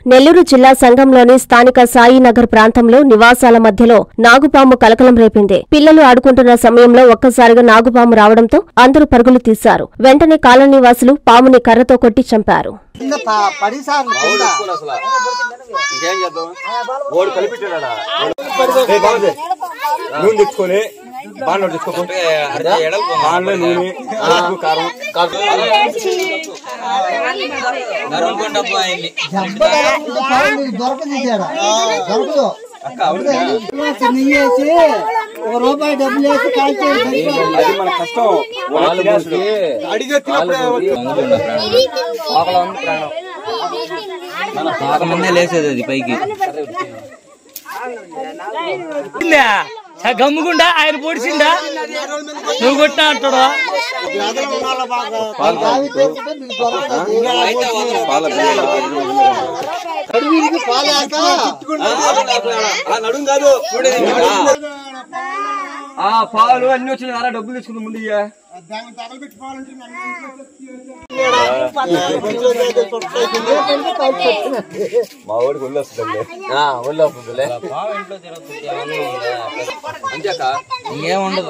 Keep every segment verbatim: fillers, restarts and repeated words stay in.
నెల్లూరు జిల్లా సంఘంలోని స్థానిక సాయినగర్ ప్రాంతంలో నివాసాల మధ్యలో నాగుపాము కలకలం రేపింది. పిల్లలు ఆడుకుంటున్న సమయంలో ఒక్కసారిగా నాగుపాము రావడంతో అందరూ పరుగులు తీశారు. వెంటనే కాలనీ వాసులు పాముని కర్రతో కొట్టి చంపారు. రూపాయి డబ్బులు వేసి కాల్చేది మన కష్టం. మందే లేసేది అది పైకి గమ్ముకుండా ఆయన పొడిచిండా నువ్వు కొట్టినా అంటాడు. పాలు అన్ని వచ్చిన డబ్బులు తీసుకుంది ముందు మా ఊరికి ఒళ్ళు వస్తుందండి. ఒళ్ళు వస్తుందిలే అంతేక ఇంకేముండదు.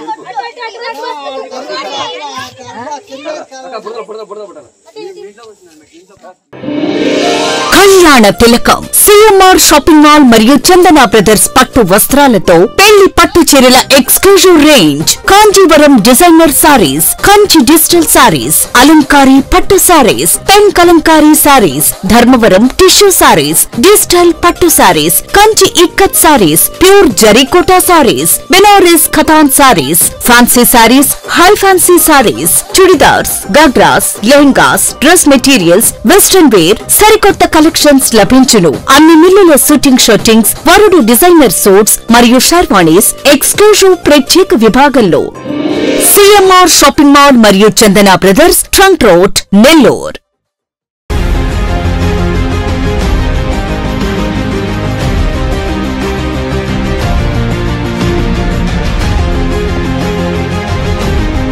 కళ్యాణ తిలకం సిఎంఆర్ షాపింగ్ మాల్ మరియు చందన బ్రదర్స్ పట్టు వస్త్రాలతో పెళ్లి పట్టు చీరల exclusive range, Kanjeevaram designer saris, Kanchi digital saris, అలంకారీ పట్టు saris, pen Kalamkari saris, Dharmavaram tissue saris, digital పట్టు saris, Kanchi ikkat saris, pure Zarikota saris, Banaras Katan saris, fancy saris, high fancy saris, chudidars, ghagras, lehengas, dress materials, western wear, సరికొత్త కలెక్షన్స్ లభించును. అన్ని మిల్లుల షూటింగ్ షూటింగ్స్, వరుడు డిజైనర్ సూట్స్ మరియు షర్వాణీస్ ఎక్స్క్లూజివ్ ప్రత్యేక విభాగంలో సిఎంఆర్ షాపింగ్ మాల్ మరియు Chandana brothers trunk road, Nellore.